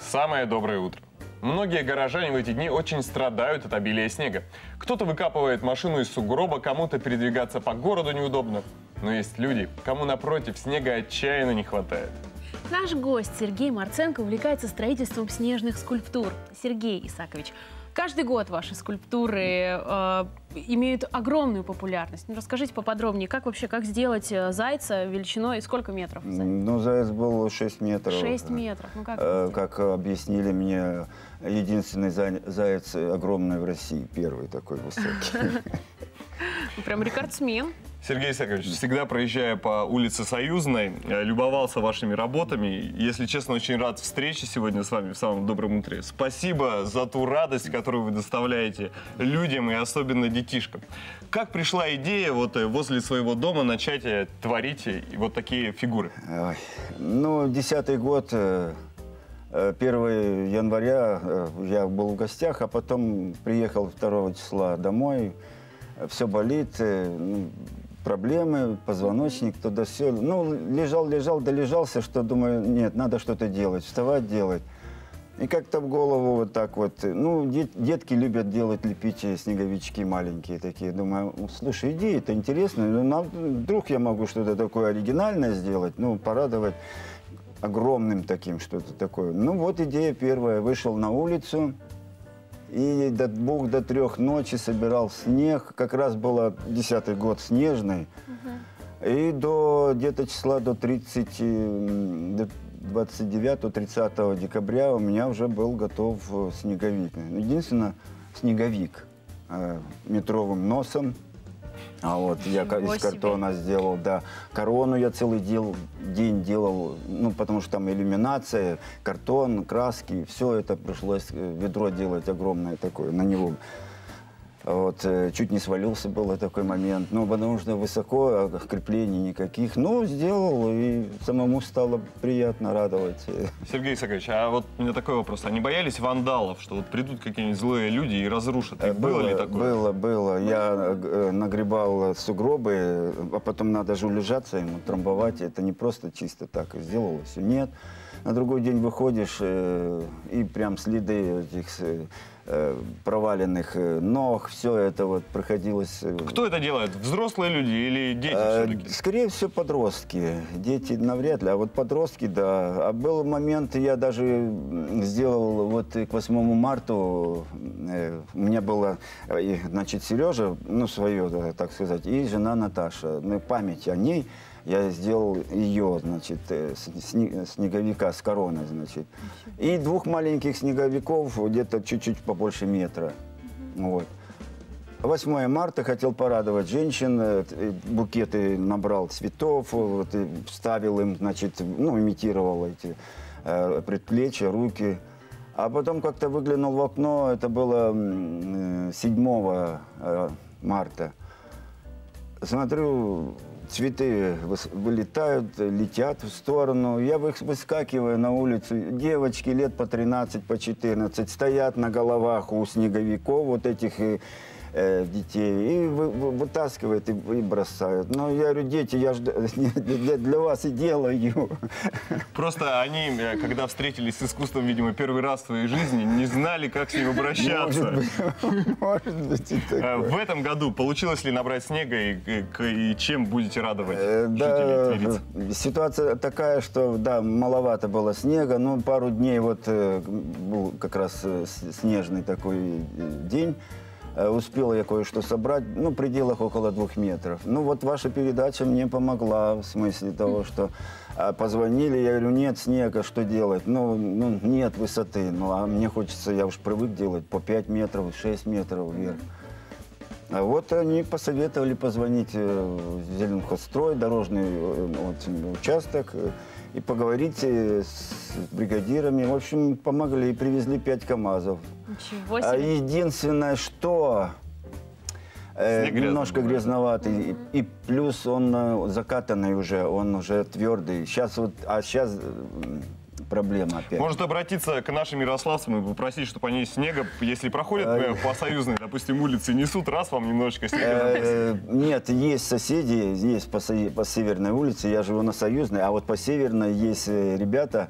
Самое доброе утро. Многие горожане в эти дни очень страдают от обилия снега. Кто-то выкапывает машину из сугроба, кому-то передвигаться по городу неудобно. Но есть люди, кому напротив снега отчаянно не хватает. Наш гость Сергей Марценко увлекается строительством снежных скульптур. Сергей Исакович, каждый год ваши скульптуры имеют огромную популярность. Расскажите поподробнее, как сделать зайца величиной, сколько метров? Ну, заяц был 6 метров. 6 метров. Ну, как объяснили мне, единственный заяц огромный в России, первый такой высокий. Прям рекордсмен. Сергей Исакович, всегда проезжая по улице Союзной, любовался вашими работами. Если честно, очень рад встрече сегодня с вами в самом добром утре. Спасибо за ту радость, которую вы доставляете людям и особенно детишкам. Как пришла идея возле своего дома начать творить вот такие фигуры? Ой, ну, 10-й год, 1 января я был в гостях, а потом приехал 2 числа домой. Все болит, проблемы, позвоночник, туда все. Ну, лежал, долежался, что думаю, нет, надо что-то делать, вставать, делать. И как-то в голову вот так вот, ну, детки любят лепить снеговички маленькие такие. Думаю, слушай, идея это интересная, ну, вдруг я могу что-то такое оригинальное сделать, ну, порадовать огромным таким что-то такое. Ну, вот идея первая, вышел на улицу. И до 2 до 3 ночи собирал снег. Как раз было 10-й год снежный. И до где-то числа до 29-30 декабря у меня уже был готов снеговик. Единственное, снеговик метровым носом. А вот я из картона сделал, да. Корону я целый день делал, ну, потому что там иллюминация, картон, краски, все это пришлось ведро делать огромное такое на него. Вот, чуть не свалился был такой момент, ну, потому что высоко, а креплений никаких. Ну, сделал, и самому стало приятно радовать. Сергей Исакович, а вот у меня такой вопрос. А не боялись вандалов, что вот придут какие-нибудь злые люди и разрушат? Было ли такое? Было. Я нагребал сугробы, а потом надо же улежаться ему, трамбовать. Это не просто чисто так сделал, все. Нет. На другой день выходишь, и прям следы этих проваленных ног, все это вот приходилось... Кто это делает? Взрослые люди или дети все-таки? Скорее всего, подростки. Дети навряд ли, а вот подростки, да. А был момент, я даже сделал вот к 8 марта, у меня была, значит, Сережа, ну, свое, так сказать, и жена Наташа. Ну, память о ней. Я сделал ее, значит, снеговика с короной, значит. И 2 маленьких снеговиков, где-то чуть-чуть побольше метра. Вот. 8 марта хотел порадовать женщин, букеты набрал цветов, вот, и вставил им, значит, ну, имитировал эти предплечья, руки. А потом как-то выглянул в окно, это было 7 марта. Смотрю, цветы вылетают, летят в сторону. Я выскакиваю на улицу. Девочки лет по 13, по 14 стоят на головах у снеговиков, вот этих детей, и вытаскивают и бросают. Но я говорю, дети, я же для вас и делаю. Просто они, когда встретились с искусством, видимо, первый раз в своей жизни, не знали, как с ним обращаться. Может быть и такое. В этом году получилось ли набрать снега и чем будете радовать жителей Тверицы? Ситуация такая, что, да, маловато было снега, но пару дней вот был как раз снежный такой день. Успел я кое-что собрать, ну, в пределах около 2 метров. Ну, вот ваша передача мне помогла, в смысле того, что позвонили, я говорю, нет снега, что делать? Ну, нет высоты, ну, а мне хочется, я уж привык делать по 5 метров, 6 метров вверх. А вот они посоветовали позвонить в Зеленхозстрой, дорожный участок, и поговорить с бригадирами. В общем, помогли, привезли 5 КАМАЗов. Ничего себе. А единственное, что немножко грязноватый, и плюс он закатанный уже, он уже твердый. Сейчас проблема опять. Может обратиться к нашим ярославцам и попросить, чтобы они снега, если проходят по Союзной, допустим, улице, несут, раз вам немножечко снега. Нет, есть соседи, есть по Северной улице, я живу на Союзной, а вот по Северной есть ребята,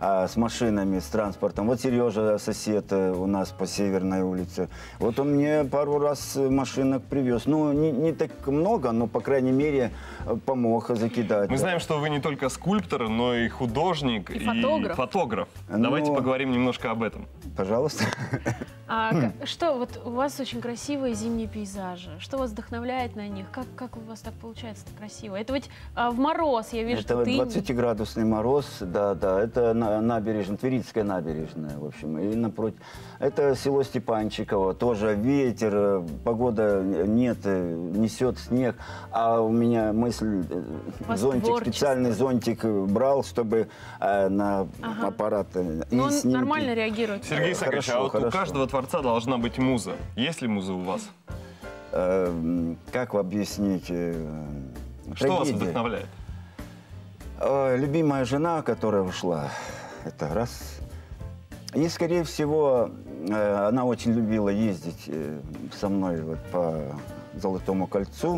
с машинами, с транспортом. Вот Сережа, сосед у нас по Северной улице. Вот он мне пару раз машинок привез. Ну, не так много, но, по крайней мере, помог закидать. Мы знаем, что вы не только скульптор, но и художник, И фотограф. Давайте Ну, поговорим немножко об этом. Пожалуйста. Что, вот у вас очень красивые зимние пейзажи. Что вас вдохновляет на них? Как у вас так получается красиво? Это ведь в мороз, я вижу, Это что ты... 20-градусный мороз, да, это набережная, Тверицкая набережная, в общем, и напротив. Это село Степанчиково, тоже ветер, погода нет, несет снег, а у меня мысль, вас зонтик, творчество. специальный зонтик брал, чтобы на аппарат и Но он снимки. нормально реагирует. Сергей Исаакович, Хорошо, а вот у хорошо. каждого творца должна быть муза. Есть ли муза у вас? Как объяснить? Что вас Трагедия. вдохновляет? Любимая жена, которая ушла, это раз. И, скорее всего, она очень любила ездить со мной вот по Золотому кольцу.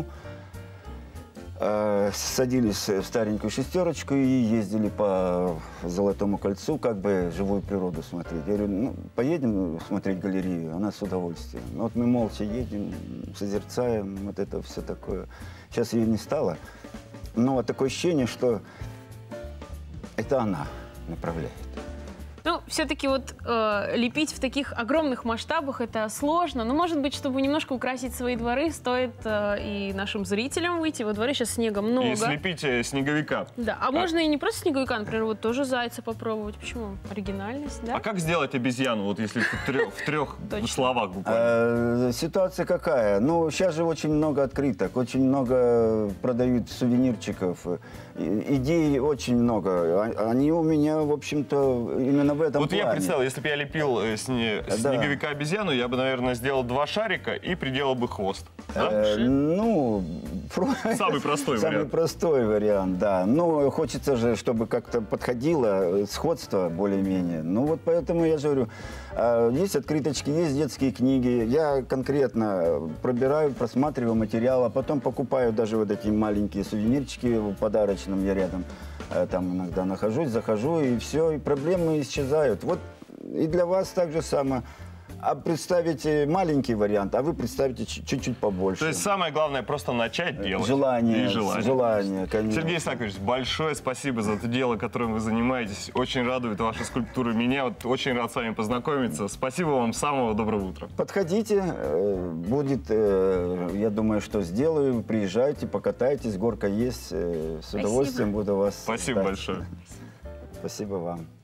Садились в старенькую шестерочку и ездили по Золотому кольцу, как бы живую природу смотреть. Я говорю, ну, поедем смотреть галерею? Она с удовольствием. Вот мы молча едем, созерцаем, вот это все такое. Сейчас ее не стало, но такое ощущение, что это она направляет. Ну, все-таки вот лепить в таких огромных масштабах это сложно. Но, может быть, чтобы немножко украсить свои дворы, стоит и нашим зрителям выйти. Во дворе сейчас снега много. И слепить снеговика. Да, а можно и не просто снеговика, например, вот тоже зайца попробовать. Почему? Оригинальность, да? А как сделать обезьяну, вот если в трех Точно. словах буквально? Ситуация какая? Ну, сейчас же очень много открыток, очень много продают сувенирчиков. Идей очень много. Они у меня, в общем-то, именно в этом Вот плане. я представил, если бы я лепил снеговика-обезьяну, я бы, наверное, сделал 2 шарика и приделал бы хвост. Да? Ну, Самый простой Самый вариант. простой вариант, да. Но хочется же, чтобы как-то подходило сходство более-менее. Ну вот поэтому я же говорю, есть открыточки, есть детские книги. Я конкретно пробираю, просматриваю материал, а потом покупаю даже вот эти маленькие сувенирчики в подарочном. Я рядом там иногда нахожусь, захожу, и все, и проблемы исчезают. Вот и для вас так же самое. А представите маленький вариант, а вы представите чуть-чуть побольше. То есть самое главное просто начать делать. Желание, И желание. желание, конечно. Сергей Исаакович, большое спасибо за это дело, которым вы занимаетесь. Очень радует ваша скульптура меня. Вот очень рад с вами познакомиться. Спасибо вам, самого доброго утра. Подходите, будет, я думаю, что сделаю. Приезжайте, покатайтесь, горка есть. С удовольствием буду вас Спасибо ждать. большое. Спасибо вам.